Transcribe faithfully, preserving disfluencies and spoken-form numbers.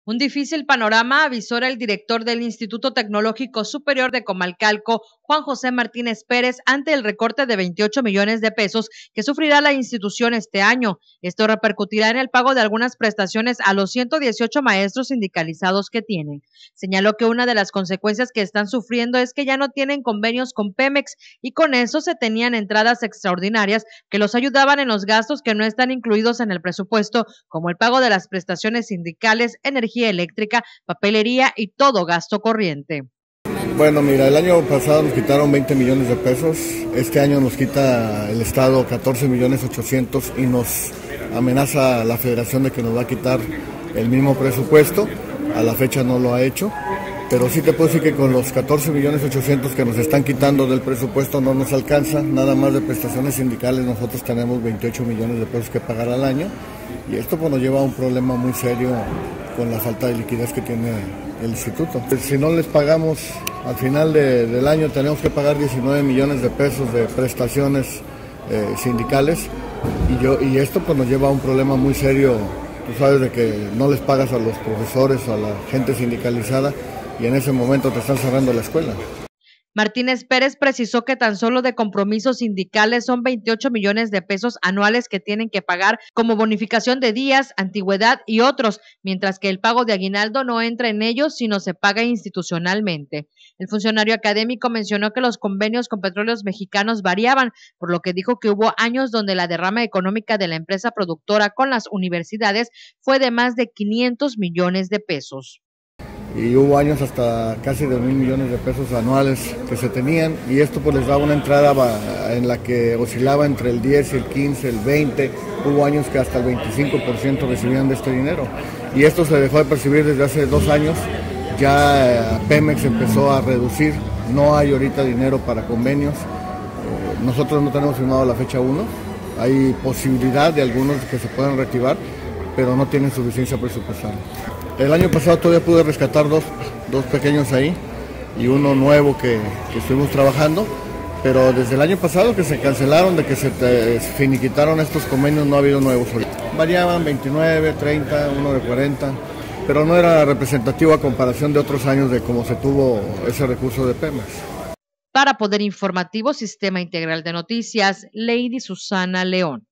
Un difícil panorama avisora el director del Instituto Tecnológico Superior de Comalcalco, Juan José Martínez Pérez, ante el recorte de veintiocho millones de pesos que sufrirá la institución este año. Esto repercutirá en el pago de algunas prestaciones a los ciento dieciocho maestros sindicalizados que tienen. Señaló que una de las consecuencias que están sufriendo es que ya no tienen convenios con Pemex y con eso se tenían entradas extraordinarias que los ayudaban en los gastos que no están incluidos en el presupuesto, como el pago de las prestaciones sindicales, energía eléctrica, papelería y todo gasto corriente. Bueno, mira, el año pasado nos quitaron veinte millones de pesos, este año nos quita el Estado catorce millones ochocientos y nos amenaza la Federación de que nos va a quitar el mismo presupuesto. A la fecha no lo ha hecho, pero sí te puedo decir que con los catorce millones ochocientos que nos están quitando del presupuesto no nos alcanza. Nada más de prestaciones sindicales nosotros tenemos veintiocho millones de pesos que pagar al año, y esto pues nos lleva a un problema muy serio con la falta de liquidez que tiene el instituto. Si no les pagamos al final de, del año, tenemos que pagar diecinueve millones de pesos de prestaciones eh, sindicales, y, yo, y esto pues nos lleva a un problema muy serio. Tú sabes de que no les pagas a los profesores o a la gente sindicalizada, y en ese momento te están cerrando la escuela. Martínez Pérez precisó que tan solo de compromisos sindicales son veintiocho millones de pesos anuales que tienen que pagar como bonificación de días, antigüedad y otros, mientras que el pago de aguinaldo no entra en ellos, sino se paga institucionalmente. El funcionario académico mencionó que los convenios con Petróleos Mexicanos variaban, por lo que dijo que hubo años donde la derrama económica de la empresa productora con las universidades fue de más de quinientos millones de pesos. Y hubo años hasta casi de mil millones de pesos anuales que se tenían, y esto pues les daba una entrada en la que oscilaba entre el diez, el quince, el veinte, hubo años que hasta el veinticinco por ciento recibían de este dinero, y esto se dejó de percibir desde hace dos años. Ya Pemex empezó a reducir, no hay ahorita dinero para convenios, nosotros no tenemos firmado la fecha uno, hay posibilidad de algunos que se puedan reactivar, pero no tienen suficiencia presupuestaria. El año pasado todavía pude rescatar dos, dos pequeños ahí y uno nuevo que, que estuvimos trabajando, pero desde el año pasado que se cancelaron, de que se te, finiquitaron estos convenios, no ha habido nuevos. Variaban veintinueve, treinta, uno de cuarenta, pero no era representativo a comparación de otros años de cómo se tuvo ese recurso de Pemex. Para Poder Informativo, Sistema Integral de Noticias, Lady Susana León.